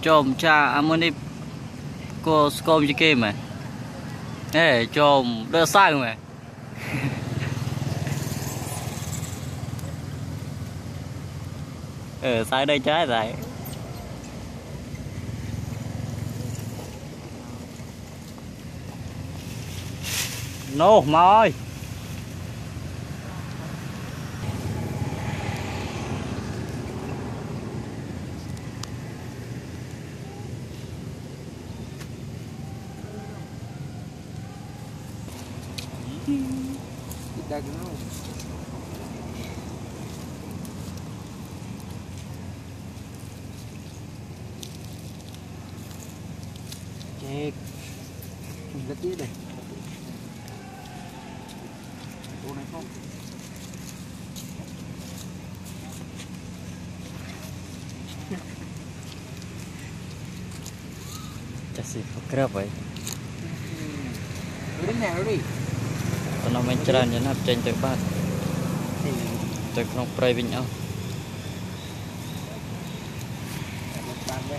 chôm cha amoni cô scom chơi game mà ê chôm đỡ sai mà sai đây trái rồi no mỏi Kita gini. Cek. Lihat dia deh. Tuh naik kok. Kasih kerap vậy. Đến nhà rồi đi. Nó mình chơi như nắp trên từ bát từ trong prey vinh nhau